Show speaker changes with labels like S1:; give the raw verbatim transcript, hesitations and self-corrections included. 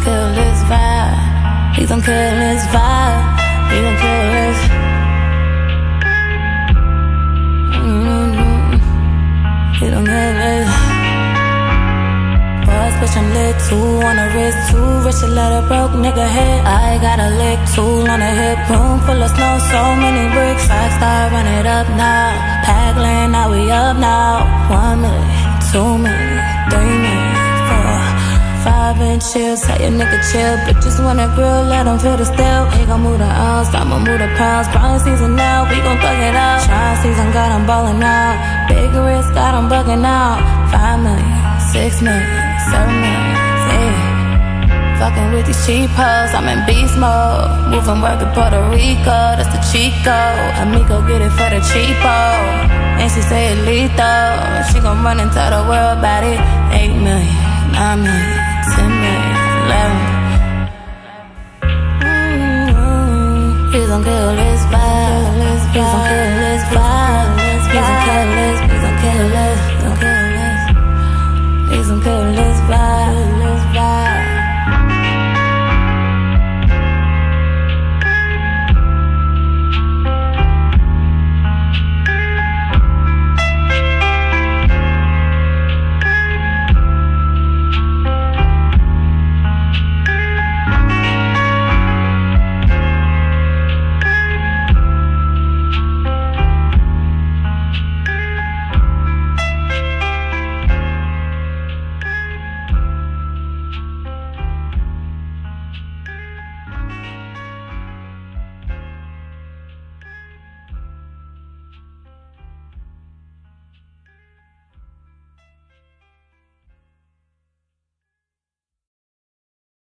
S1: kill this vibe. Please don't kill this vibe. Please don't kill this. Mm-hmm. Please don't kill this. Boss, bitch, I'm lit too. On the wrist too. Rich to let a broke nigga hit. I got a lick tool on the hip. Room full of snow, so many bricks. Five star, run it up now. Pack lane, now we up now. One million, two million, three million, four, five inch chills. Tell your nigga chill. Bitches wanna grill, let him feel the steel. He gon' move the ounce, I'ma move the pounds. Growing season now, we gon' thug it out. Trying season, got him ballin' out. Big risk, got him bugging out. Five million, six million, seven million, yeah. Fucking with these cheap hoes, I'm in beast mode. Moving work to Puerto Rico, that's the Chico. Amigo get it for the cheapo. And she say it lethal. She gon' run and tell the world about it. Eight million, nine million, ten million, eleven. Mm-hmm. Please don't kill this vibe. Please don't kill this vibe. Please don't kill this. Please don't kill this. Please don't kill this. Please don't kill this vibe.